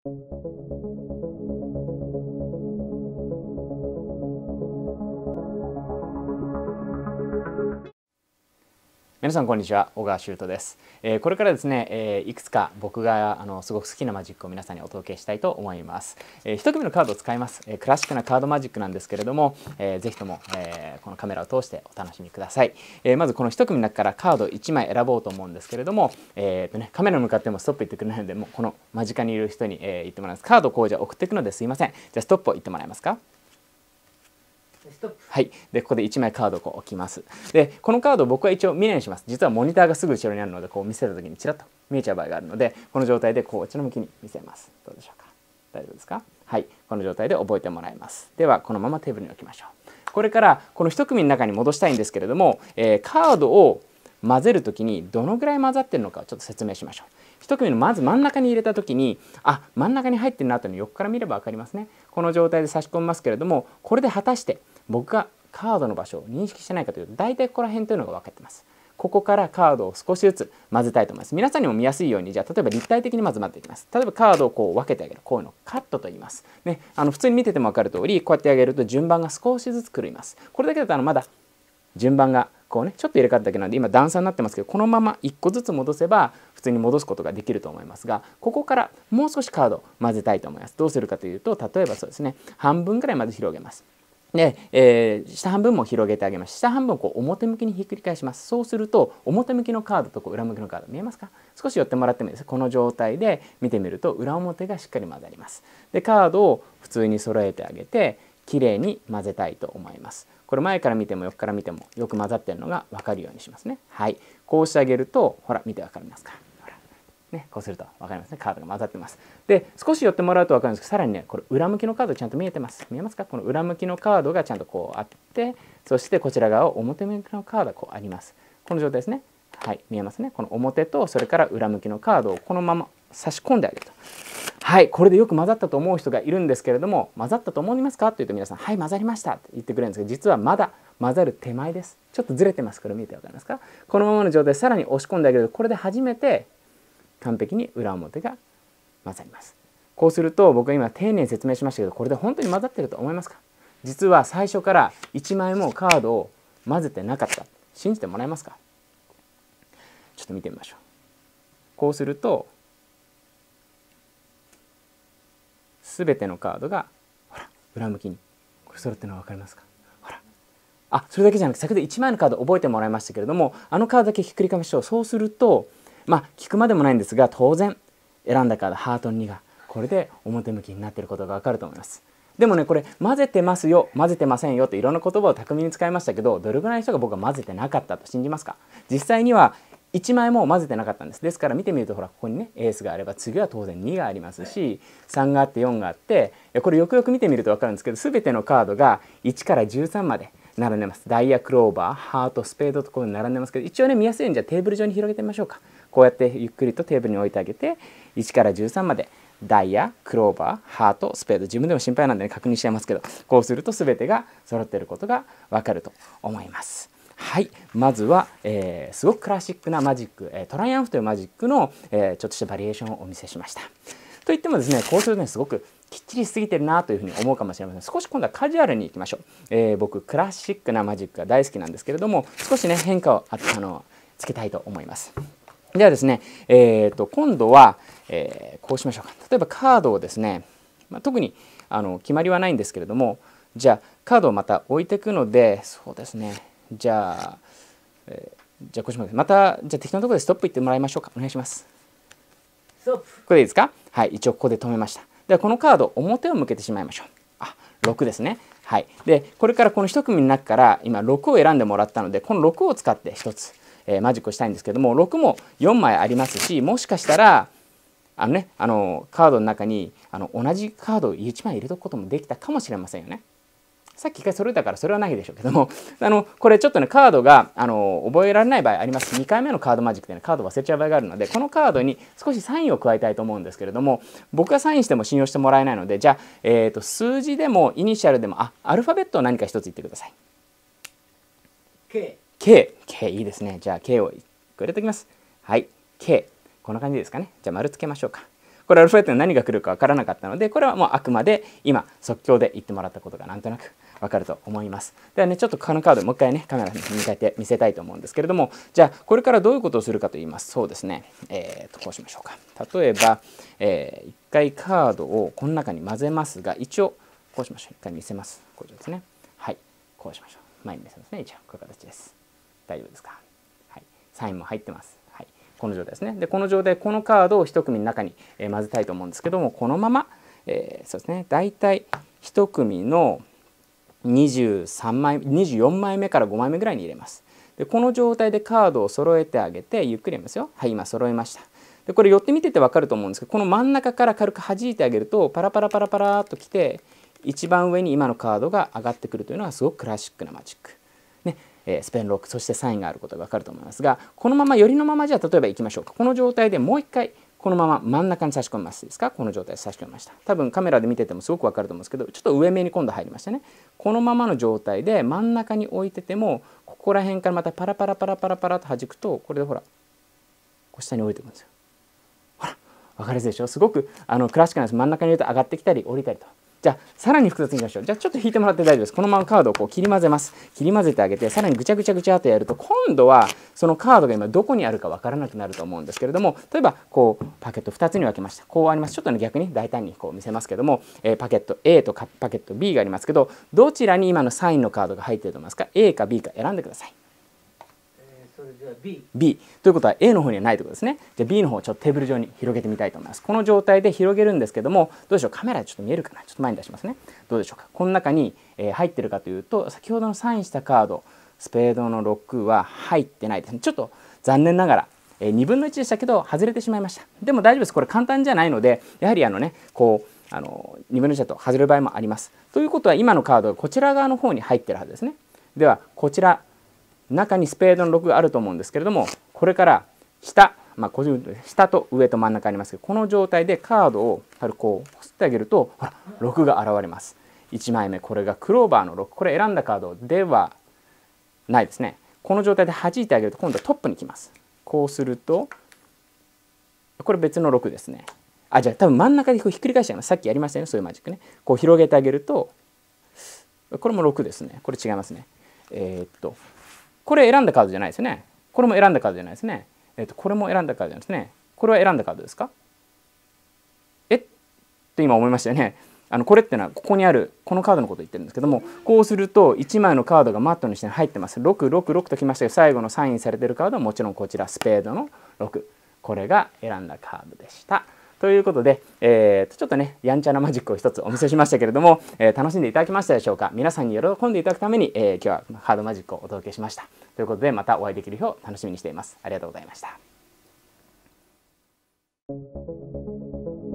皆さんこんにちは、小川修斗です。これからですね、いくつか僕がすごく好きなマジックを皆さんにお届けしたいと思います。一組のカードを使います。クラシックなカードマジックなんですけれども、ぜひとも、このカメラを通してお楽しみください。まずこの一組の中からカード1枚選ぼうと思うんですけれども、カメラに向かってもストップ言ってくれないので、もうこの間近にいる人に、言ってもらいます。カードをこうじゃ送っていくのですいません。じゃあストップを言ってもらえますか。はい、でここで1枚カードをこう置きます。でこのカードを僕は一応見ないようにします。実はモニターがすぐ後ろにあるので、こう見せた時にちらっと見えちゃう場合があるので、この状態でこうこっちの向きに見せます。どうでしょうか。大丈夫ですか。はい、この状態で覚えてもらいます。ではこのままテーブルに置きましょう。これからこの1組の中に戻したいんですけれども、カードを混ぜる時にどのぐらい混ざってるのかをちょっと説明しましょう。1組のまず真ん中に入れた時に、真ん中に入ってるなというのを横から見れば分かりますね。この状態で差し込みますけれども、これで果たして僕がカードの場所を認識してないかというと、大体ここら辺というのが分かってます。ここからカードを少しずつ混ぜたいと思います。皆さんにも見やすいように、じゃあ例えば立体的にまず混ぜていきます。例えばカードをこう分けてあげる。こういうのをカットと言います。ね、普通に見てても分かる通り、こうやってあげると順番が少しずつ狂います。これだけだとまだ順番がこうね、ちょっと入れ替わっただけなので今段差になってますけど、このまま1個ずつ戻せば普通に戻すことができると思いますが、ここからもう少しカードを混ぜたいと思います。どうするかというと、例えばそうですね、半分ぐらいまで広げます。で、下半分も広げてあげます。下半分をこう表向きにひっくり返します。そうすると表向きのカードとこう裏向きのカード見えますか。少し寄ってもらってもいいです。この状態で見てみると裏表がしっかり混ざります。でカードを普通に揃えてあげてきれいに混ぜたいと思います。これ前から見ても横から見てもよく混ざっているのが分かるようにしますね。はい、こうしてあげるとほら見て分かりますか。ね、こうすると分かりますね。カードが混ざってます。で少し寄ってもらうと分かるんですけど、さらにねこれ裏向きのカードちゃんと見えてます。見えますか。この裏向きのカードがちゃんとこうあって、そしてこちら側を表向きのカードがこうあります。この状態ですね。はい、見えますね。この表とそれから裏向きのカードをこのまま差し込んであげると。はい、これでよく混ざったと思う人がいるんですけれども、混ざったと思いますかというと皆さん、はい混ざりましたって言ってくれるんですけど、実はまだ混ざる手前です。ちょっとずれてます。これ見て分かりますか。このままの状態でさらに押し込んであげると、これで初めて完璧に裏表が混ざります。こうすると僕は今丁寧に説明しましたけど、これで本当に混ざってると思いますか。実は最初から1枚もカードを混ぜてなかった。信じてもらえますか。ちょっと見てみましょう。こうすると全てのカードがほら裏向きにこれ揃ってるのが分かりますか。ほら、それだけじゃなくて先ほど1枚のカード覚えてもらいましたけれども、あのカードだけひっくり返しましょう。そうすると聞くまでもないんですが、当然選んだカードハートの2がこれで表向きになっていることが分かると思います。でもね、これ混ぜてますよ混ぜてませんよといろんな言葉を巧みに使いましたけど、どれぐらいの人が僕は混ぜてなかったと信じますか。実際には1枚も混ぜてなかったんです。ですから見てみるとほらここにねエースがあれば次は当然2がありますし、3があって4があって、これよくよく見てみると分かるんですけど、全てのカードが1から13まで並んでます。ダイヤ、クローバー、ハート、スペードとこう並んでますけど、一応ね見やすいようにじゃあテーブル上に広げてみましょうか。こうやってゆっくりとテーブルに置いてあげて、1から13までダイヤ、クローバー、ハート、スペード、自分でも心配なんでね確認しちゃいますけど、こうすると全てが揃っていることが分かると思います。はい、まずは、すごくクラシックなマジック、トライアンフというマジックの、ちょっとしたバリエーションをお見せしました。といってもですね、こうするとねすごくきっちりしすぎてるなというふうに思うかもしれません。少し今度はカジュアルにいきましょう。僕クラシックなマジックが大好きなんですけれども、少しね変化をつけたいと思います。ではですね、今度は、こうしましょうか。例えばカードをですね、特に決まりはないんですけれども、じゃあカードをまた置いていくので、そうですね、じゃあこうします。またじゃあ適当なところでストップ言ってもらいましょうか。お願いします。ストップ。これでいいですか。はい、一応ここで止めました。ではこのカード表を向けてしまいましょう。6ですね。はい、でこれからこの1組の中から今6を選んでもらったので、この6を使って1つ、マジックをしたいんですけども、6も4枚ありますし、もしかしたらカードの中に同じカードを1枚入れとくこともできたかもしれませんよね。さっき1回揃えたからそれはないでしょうけども、これちょっとねカードが覚えられない場合あります。2回目のカードマジックでねカード忘れちゃう場合があるので、このカードに少しサインを加えたいと思うんですけれども、僕がサインしても信用してもらえないので、じゃあ、数字でもイニシャルでもアルファベットを何か一つ言ってください。 K いいですね。じゃあ K を入れておきます。はい、 K こんな感じですかね。じゃあ丸つけましょうか。ここれアルファベットに何が来るか分からなかったので、これはもうあくまで今即興で言ってもらったことがなんとなく分かると思います。ではね、ちょっとこのカードもう一回ねカメラに向かって見せたいと思うんですけれども、じゃあこれからどういうことをするかと言います。そうですね、こうしましょうか。例えば、一回カードをこの中に混ぜますが、一応こうしましょう。一回見せます。こうですね。はい、こうしましょう。前に見せますね。一応こういう形です。大丈夫ですか。はい、サインも入ってます。はい、この状態ですね。でこの状態、このカードを一組の中に混ぜたいと思うんですけども、このまま、そうですね、だいたい一組の23枚24枚目から5枚目ぐらいに入れます。でこの状態でカードを揃えてあげてゆっくりやりますよ。はい、今揃えました。でこれ寄ってみてて分かると思うんですけど、この真ん中から軽く弾いてあげるとパラパラパラパラっときて、一番上に今のカードが上がってくるというのはすごくクラシックなマジック、ね、スペンロック、そしてサインがあることが分かると思いますが、このまま寄りのままじゃあ例えばいきましょうか。この状態でもう一回このまま真ん中に差し込みますですか。この状態で差し込みました。多分カメラで見ててもすごく分かると思うんですけど、ちょっと上目に今度入りましたね。このままの状態で真ん中に置いてても、ここら辺からまたパラパラパラパラパラと弾くと、これでほらこう下に降りてくるんですよ。ほら分かりやすいでしょ。すごくクラシックなんです。真ん中に入れると上がってきたり降りたりと。じゃあさらに複雑にいきましょう。じゃあちょっと引いてもらって大丈夫です。このままカードをこう切り混ぜます。切り混ぜてあげて、さらにぐちゃぐちゃぐちゃとやると、今度はそのカードが今どこにあるかわからなくなると思うんですけれども、例えばこうパケット2つに分けました。こうあります。ちょっとね逆に大胆にこう見せますけども、パケット A とパケット B がありますけど、どちらに今のサインのカードが入っていると思いますか。 A か B か選んでください。 それでは B ということは A の方にはないということですね。じゃあ B の方をちょっとテーブル上に広げてみたいと思います。この状態で広げるんですけども、どうでしょう。カメラでちょっと見えるかな。ちょっと前に出しますね。どうでしょうか。この中に入ってるかというと、先ほどのサインしたカードスペードの6は入ってないですね。ちょっと残念ながら2分の1でしたけど外れてしまいました。でも大丈夫です。これ簡単じゃないので、やはりこう2分の1だと外れる場合もあります。ということは今のカードがこちら側の方に入ってるはずですね。ではこちら中にスペードの6があると思うんですけれども、これから下、下と上と真ん中ありますけど、この状態でカードをこう振ってあげると、ほら6が現れます。1枚目、これがクローバーの6、これ選んだカードではないですね。この状態で弾いてあげると今度はトップに来ます。こうするとこれ別の6ですね。じゃあ多分真ん中でひっくり返しちゃいます。さっきやりましたよね、そういうマジックね。こう広げてあげるとこれも6ですね。これ違いますね。これ選んだカードじゃないですね。これも選んだカードじゃないですね。これも選んだカードじゃないですね。これは選んだカードですか？って今思いましたよね。これってのはここにあるこのカードのことを言ってるんですけども、こうすると1枚のカードがマットの下に入ってます。666ときましたけど、最後のサインされているカードはもちろんこちらスペードの6、これが選んだカードでした。ということで、ちょっとねやんちゃなマジックを一つお見せしましたけれども、楽しんでいただけましたでしょうか。皆さんに喜んでいただくために、今日はハードマジックをお届けしました。ということで、またお会いできる日を楽しみにしています。ありがとうございました。